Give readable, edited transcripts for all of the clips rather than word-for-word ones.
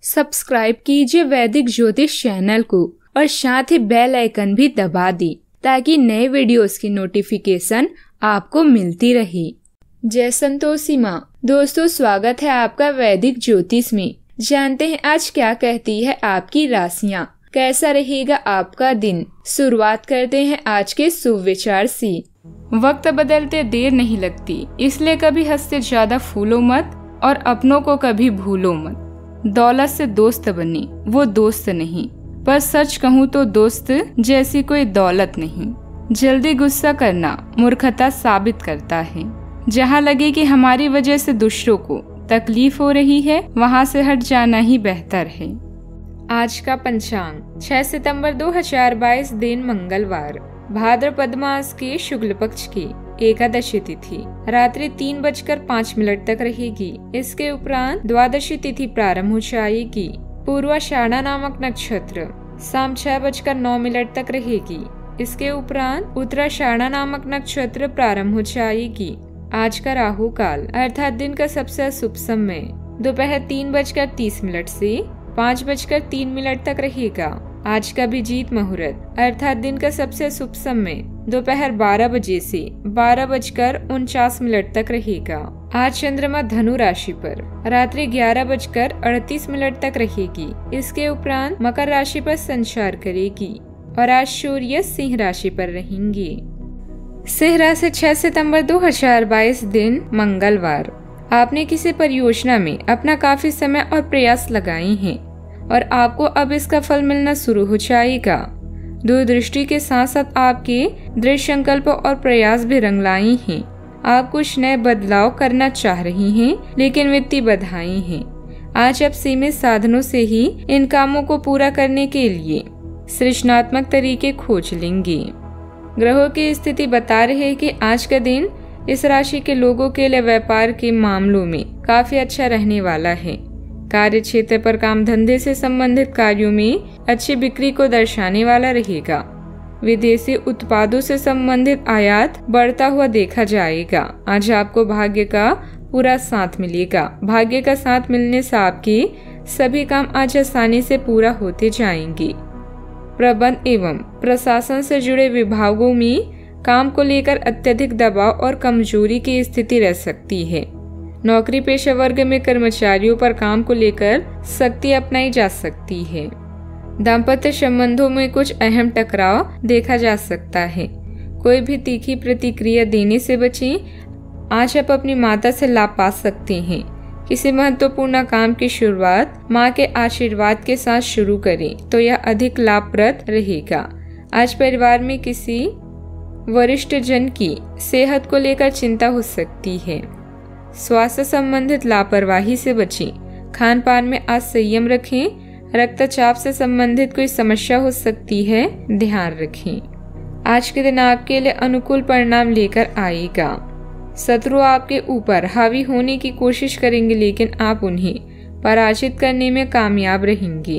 Subscribe कीजिए वैदिक ज्योतिष चैनल को और साथ ही बेल आइकन भी दबा दी ताकि नए वीडियोस की नोटिफिकेशन आपको मिलती रहे। जय संतोषी माँ। दोस्तों, स्वागत है आपका वैदिक ज्योतिष में। जानते हैं आज क्या कहती है आपकी राशियाँ, कैसा रहेगा आपका दिन। शुरुआत करते हैं आज के शुभ विचार से। वक्त बदलते देर नहीं लगती, इसलिए कभी हद से ज्यादा फूलो मत और अपनों को कभी भूलो मत। दौलत से दोस्त बने, वो दोस्त नहीं, पर सच कहूँ तो दोस्त जैसी कोई दौलत नहीं। जल्दी गुस्सा करना मूर्खता साबित करता है। जहाँ लगे कि हमारी वजह से दूसरों को तकलीफ हो रही है, वहाँ से हट जाना ही बेहतर है। आज का पंचांग 6 सितंबर 2022, दिन मंगलवार, भाद्रपद मास के शुक्ल पक्ष की एकादशी तिथि रात्रि 3:05 तक रहेगी। इसके उपरांत द्वादशी तिथि प्रारंभ हो जाएगी। पूर्वाषाढ़ा नामक नक्षत्र शाम 6:09 तक रहेगी। इसके उपरांत उत्तराषाढ़ा नामक नक्षत्र प्रारंभ हो जाएगी। आज का राहु काल अर्थात दिन का सबसे शुभ समय दोपहर 3:30 से 5:03 तक रहेगा। आज का अभिजीत मुहूर्त अर्थात दिन का सबसे शुभ समय दोपहर 12 बजे से 12:49 तक रहेगा। आज चंद्रमा धनु राशि पर रात्रि 11:38 तक रहेगी। इसके उपरांत मकर राशि पर संचार करेगी और आज सूर्य सिंह राशि पर रहेंगे। सिंह राशि 6 सितंबर 2022, दिन मंगलवार। आपने किसी परियोजना में अपना काफी समय और प्रयास लगाए हैं और आपको अब इसका फल मिलना शुरू हो जाएगा। दूरदृष्टि के साथ साथ आपके दृढ़ संकल्प और प्रयास भी रंग लाई हैं। आप कुछ नए बदलाव करना चाह रही हैं, लेकिन वित्तीय बाधाएं हैं। आज आप सीमित साधनों से ही इन कामों को पूरा करने के लिए सृजनात्मक तरीके खोज लेंगे। ग्रहों की स्थिति बता रही है कि आज का दिन इस राशि के लोगों के लिए व्यापार के मामलों में काफी अच्छा रहने वाला है। कार्य क्षेत्र पर काम धंधे से संबंधित कार्यों में अच्छी बिक्री को दर्शाने वाला रहेगा। विदेशी उत्पादों से संबंधित आयात बढ़ता हुआ देखा जाएगा। आज आपको भाग्य का पूरा साथ मिलेगा। भाग्य का साथ मिलने से आपके सभी काम आज आसानी से पूरा होते जाएंगे। प्रबंध एवं प्रशासन से जुड़े विभागों में काम को लेकर अत्यधिक दबाव और कमजोरी की स्थिति रह सकती है। नौकरी पेशा वर्ग में कर्मचारियों पर काम को लेकर सख्ती अपनाई जा सकती है। दाम्पत्य संबंधों में कुछ अहम टकराव देखा जा सकता है। कोई भी तीखी प्रतिक्रिया देने से बचें। आज आप अपनी माता से लाभ पा सकते हैं। किसी महत्वपूर्ण काम की शुरुआत माँ के आशीर्वाद के साथ शुरू करें तो यह अधिक लाभप्रद रहेगा। आज परिवार में किसी वरिष्ठ जन की सेहत को लेकर चिंता हो सकती है। स्वास्थ्य संबंधित लापरवाही से बचें। खान पान में आज संयम रखें। रक्तचाप से संबंधित कोई समस्या हो सकती है, ध्यान रखें। आज के दिन आपके लिए अनुकूल परिणाम लेकर आएगा। शत्रु आपके ऊपर हावी होने की कोशिश करेंगे, लेकिन आप उन्हें पराजित करने में कामयाब रहेंगे।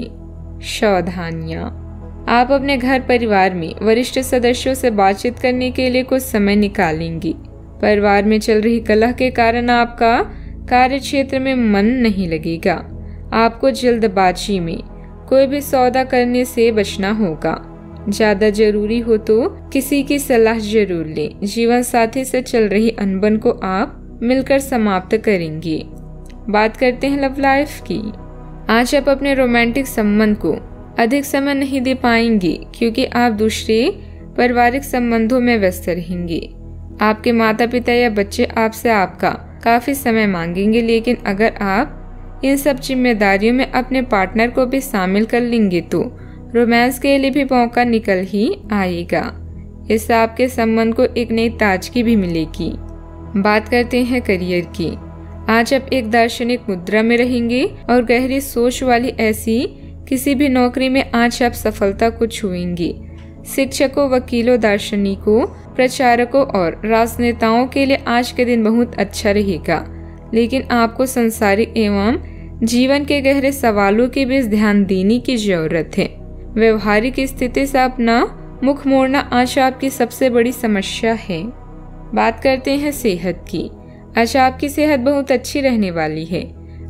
सावधानियां। आप अपने घर परिवार में वरिष्ठ सदस्यों से बातचीत करने के लिए कुछ समय निकालेंगे। परिवार में चल रही कलह के कारण आपका कार्य क्षेत्र में मन नहीं लगेगा। आपको जल्दबाजी में कोई भी सौदा करने से बचना होगा। ज्यादा जरूरी हो तो किसी की सलाह जरूर लें। जीवन साथी से चल रही अनबन को आप मिलकर समाप्त करेंगे। बात करते हैं लव लाइफ की। आज आप अपने रोमांटिक संबंध को अधिक समय नहीं दे पाएंगे, क्योंकि आप दूसरे पारिवारिक संबंधों में व्यस्त रहेंगे। आपके माता पिता या बच्चे आपसे आपका काफी समय मांगेंगे, लेकिन अगर आप इन सब जिम्मेदारियों में अपने पार्टनर को भी शामिल कर लेंगे तो रोमांस के लिए भी मौका निकल ही आएगा। इससे आपके संबंध को एक नई ताजगी भी मिलेगी। बात करते हैं करियर की। आज आप एक दार्शनिक मुद्रा में रहेंगे और गहरी सोच वाली ऐसी किसी भी नौकरी में आज आप सफलता को छुएंगे। शिक्षकों, वकीलों, दार्शनिकों, प्रचारकों और राजनेताओं के लिए आज के दिन बहुत अच्छा रहेगा, लेकिन आपको संसारिक एवं जीवन के गहरे सवालों के बीच ध्यान देने की जरूरत है। व्यवहारिक स्थिति से अपना मुख मोड़ना आज आपकी सबसे बड़ी समस्या है। बात करते हैं सेहत की। आज आपकी सेहत बहुत अच्छी रहने वाली है।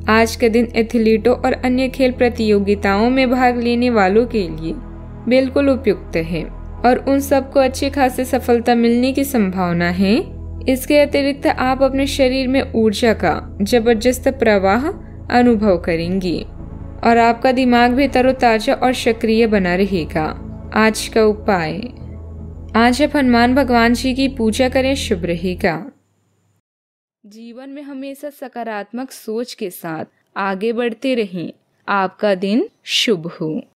आज का दिन एथलीटों और अन्य खेल प्रतियोगिताओं में भाग लेने वालों के लिए बिल्कुल उपयुक्त है और उन सबको अच्छी खासी सफलता मिलने की संभावना है। इसके अतिरिक्त आप अपने शरीर में ऊर्जा का जबरदस्त प्रवाह अनुभव करेंगी और आपका दिमाग भी तरोताजा और सक्रिय बना रहेगा। आज का उपाय, आज आप हनुमान भगवान जी की पूजा करें, शुभ रहेगा। जीवन में हमेशा सकारात्मक सोच के साथ आगे बढ़ते रहें। आपका दिन शुभ हो।